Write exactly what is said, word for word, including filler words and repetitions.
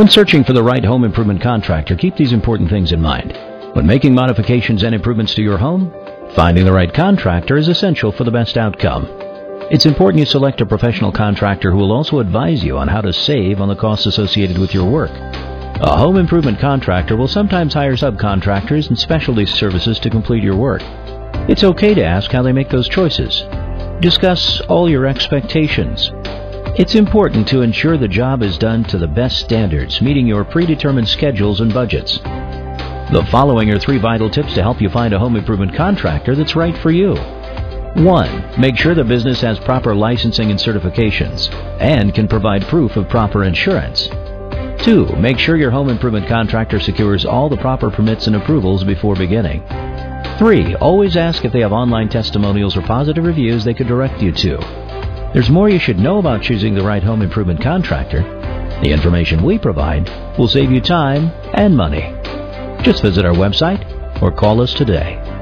When searching for the right home improvement contractor, keep these important things in mind. When making modifications and improvements to your home, finding the right contractor is essential for the best outcome. It's important you select a professional contractor who will also advise you on how to save on the costs associated with your work. A home improvement contractor will sometimes hire subcontractors and specialty services to complete your work. It's okay to ask how they make those choices. Discuss all your expectations. It's important to ensure the job is done to the best standards, meeting your predetermined schedules and budgets. The following are three vital tips to help you find a home improvement contractor that's right for you. one. Make sure the business has proper licensing and certifications and can provide proof of proper insurance. two. Make sure your home improvement contractor secures all the proper permits and approvals before beginning. three. Always ask if they have online testimonials or positive reviews they could direct you to. There's more you should know about choosing the right home improvement contractor. The information we provide will save you time and money. Just visit our website or call us today.